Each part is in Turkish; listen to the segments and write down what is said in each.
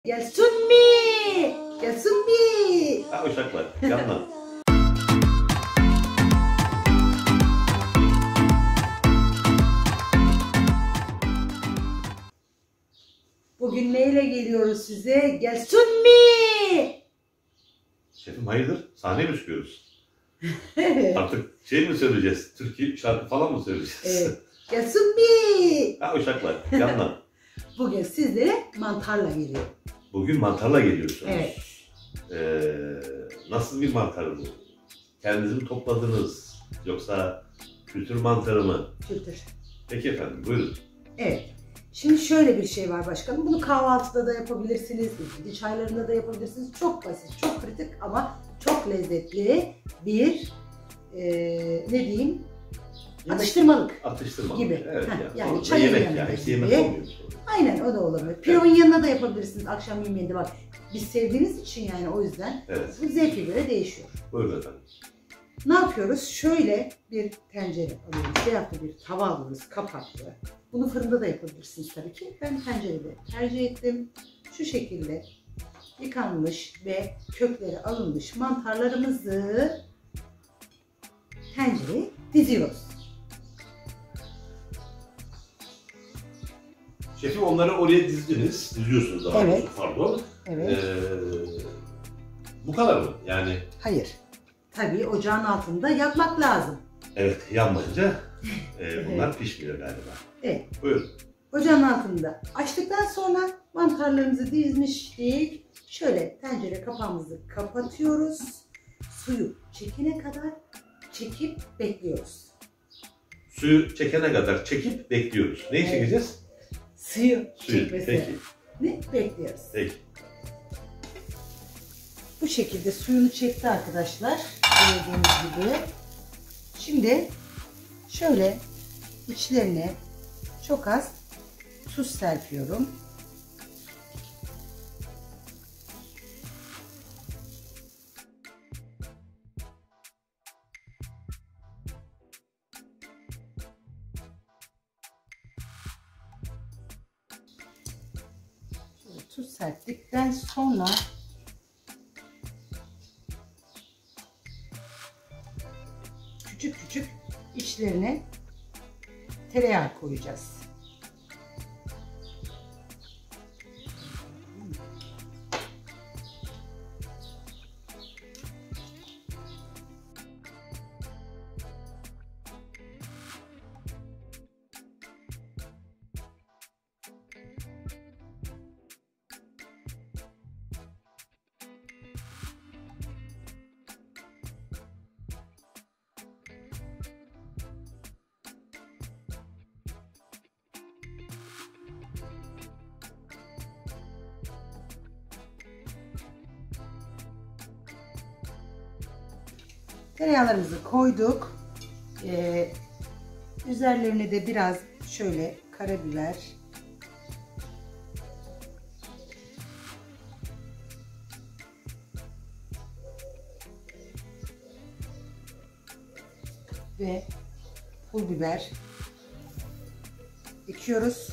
Gelsin mi? Gelsin mi? Ha uşaklar, yandan. Bugün neyle geliyoruz size? Gelsin mi? Şefim hayırdır? Sahne mi çıkıyoruz? Artık şey mi söyleyeceğiz? Türkü şarkı falan mı söyleyeceğiz? Evet. Gelsin mi? Ha uşaklar, yandan. Bugün sizlere mantarla geliyor. Bugün mantarla geliyorsunuz. Evet. Nasıl bir mantar bu? Kendiniz mi topladınız? Yoksa kültür mantarı mı? Kültür. Peki efendim, buyurun. Evet. Şimdi şöyle bir şey var başkanım. Bunu kahvaltıda da yapabilirsiniz, ikindi çaylarında da yapabilirsiniz. Çok basit, çok kritik ama çok lezzetli bir ne diyeyim? Atıştırmalık. Atıştırmalık gibi. Evet Yani o çayın yemek yanında yani. gibi. Yemek olmuyor. Aynen o da olabilir. Pilavın yanına da yapabilirsiniz akşam yemeğinde bak. Biz sevdiğiniz için yani o yüzden Evet. bu zevke göre değişiyor. Buyurun efendim. Ne yapıyoruz? Şöyle bir tencere alıyoruz. Veyahut da bir tava alıyoruz kapaklı. Bunu fırında da yapabilirsiniz tabii ki. Ben tencerede tercih ettim. Şu şekilde yıkanmış ve kökleri alınmış mantarlarımızı tencereye diziyoruz. Şefim onları oraya diziyorsunuz daha Evet. doğrusu, pardon. Evet. Bu kadar mı? Yani Hayır. Tabii ocağın altında yakmak lazım. evet, yanmayınca bunlar pişmiyor galiba. Evet. Buyurun. Ocağın altında açtıktan sonra mantarlarımızı dizmiştik. Şöyle tencere kapağımızı kapatıyoruz. Suyu çekene kadar çekip bekliyoruz. Suyu çekene kadar çekip bekliyoruz. Neyi Evet. çekeceğiz? Suyu Suyu. çekmesi. Peki. Ne? Bekliyoruz. Peki. Bu şekilde suyunu çekti arkadaşlar. Gördüğünüz gibi. Şimdi şöyle içlerine çok az tuz serpiyorum. Şöyle tuz serptikten sonra küçük küçük içlerine tereyağı koyacağız. Tereyağlarımızı koyduk. Üzerlerine de biraz şöyle karabiber, ve pul biber ekiyoruz.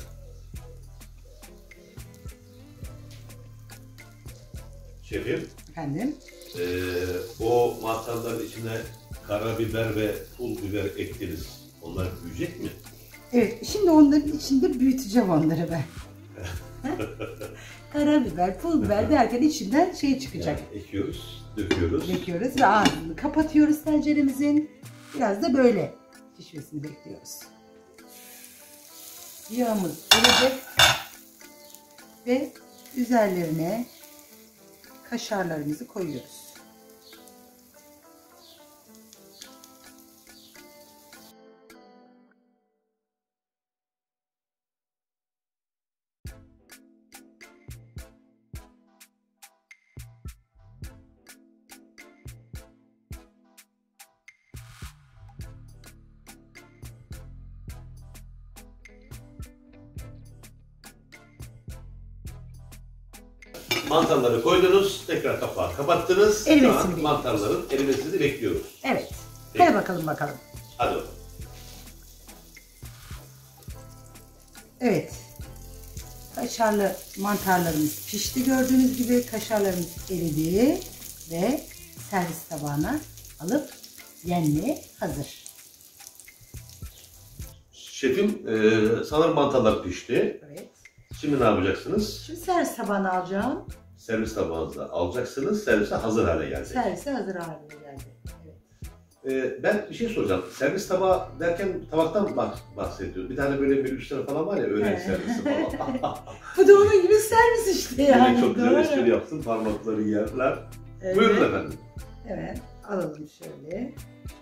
Şefim, Efendim. o mantarların içine karabiber ve pul biber ektiniz. Onlar büyüyecek mi? Evet, şimdi onların içinde büyüteceğim onları ben. Karabiber, pul biber derken içinden şey çıkacak. Yani ekiyoruz, döküyoruz. Döküyoruz ve ağzını kapatıyoruz tenceremizin. Biraz da böyle pişmesini bekliyoruz. Yağımız gelecek ve üzerlerine kaşarlarımızı koyuyoruz. Mantarları koydunuz, tekrar kapağı kapattınız. Şu Erimesini an bekliyoruz. mantarların erimesini bekliyoruz. Evet. Peki. Hadi bakalım. Hadi bakalım. Evet. kaşarlı mantarlarımız pişti gördüğünüz gibi. Kaşarlarımız eridi ve servis tabağına alıp yenmeye hazır. Şefim sanırım mantarlar pişti. Evet. Şimdi ne yapacaksınız? Şimdi servis tabağına alacağım. Servis tabağınıza alacaksınız. Servise hazır hale gelecek. Servise hazır haline geldi. Evet. Ben bir şey soracağım. Servis tabağı derken tabaktan bahsediyor. Bir tane böyle bir üstüne falan var ya, öğlen Evet. servisi falan. Bu da onun gibi servis işte yani. Yine çok güzel Doğru. espri yaptın. Parmakları yerler. Evet. Buyurun efendim. Evet. Alalım şöyle.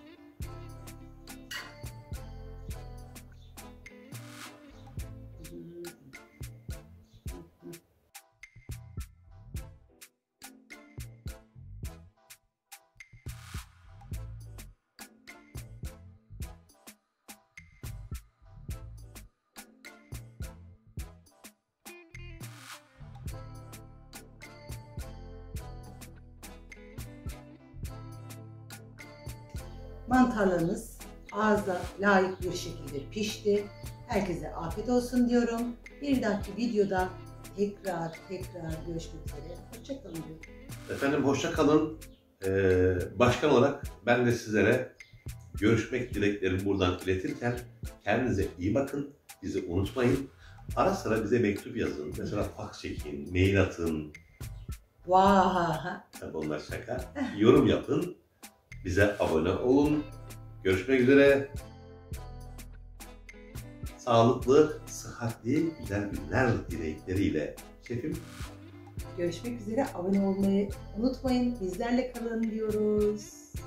Mantarlarımız ağza layık bir şekilde pişti. Herkese afiyet olsun diyorum. Bir dahaki videoda tekrar görüşmek üzere. Hoşça kalın diyorum. Efendim hoşça kalın. Başkan olarak ben de sizlere görüşmek dileklerimi buradan iletirken kendinize iyi bakın. Bizi unutmayın. Ara sıra bize mektup yazın. Mesela fax çekin, mail atın. Vah! Tabii onlar şaka. Yorum yapın. Bize abone olun. Görüşmek üzere. Sağlıklı, sıhhatli, güzel günler dilekleriyle şefim. Görüşmek üzere. Abone olmayı unutmayın. Bizlerle kalın diyoruz.